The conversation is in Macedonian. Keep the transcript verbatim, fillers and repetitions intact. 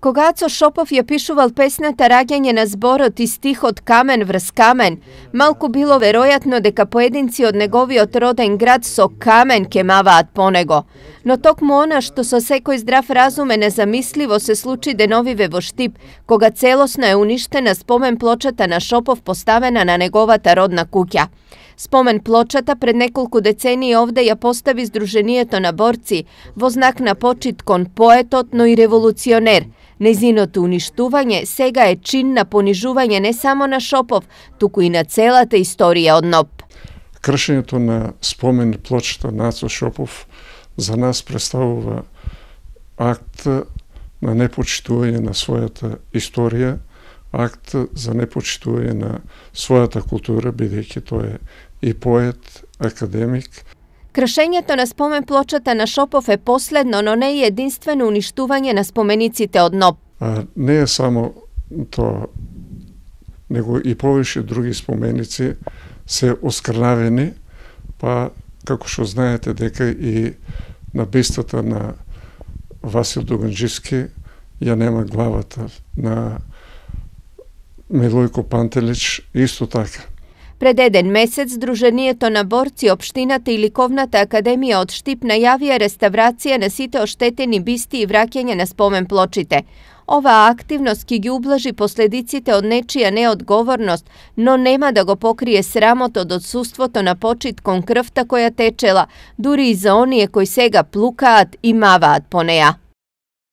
Когато Шопов ја пишувал песната Раѓање на зборот и стихот Камен врз камен, малку било веројатно дека поединци од неговиот роден град со камен ќе маваат по него. Но токму она што со секој здрав разум е незамисливо се случи деновиве во Штип, кога целосно е уништена спомен плочата на Шопов поставена на неговата родна куќа. Спомен плочата пред неколку децении овде ја постави Сдруженијето на борци во знак на почит кон поетот, но и револуционер. Незиното уништување сега е чин на понижување не само на Шопов, туку и на целата историја од НОБ. Кршењето на спомен плочата Нацо Шопов за нас представува акт на непочитување на својата историја, акт за непочитување на својата култура, бидејќи тој е и поет, академик. Кршењето на спомен плочата на Шопов е последно, но не и единствено уништување на спомениците од НОБ. А, не е само тоа, него и повеќе други споменици се оскрнавени, па како што знаете дека и на бистата на Васил Дуганџиски ја нема главата, на Милојко Пантелич исто така. Пред еден месец Сдруженијето на борци, општината и Ликовната академија од Штип најавија реставрација на сите оштетени бисти и враќање на спомен плочите. Оваа активност ќе ги ублажи последиците од нечија неодговорност, но нема да го покрие срамот од отсуството на почит кон крвта која течела, дури и за оние кои сега плукаат и маваат по неа.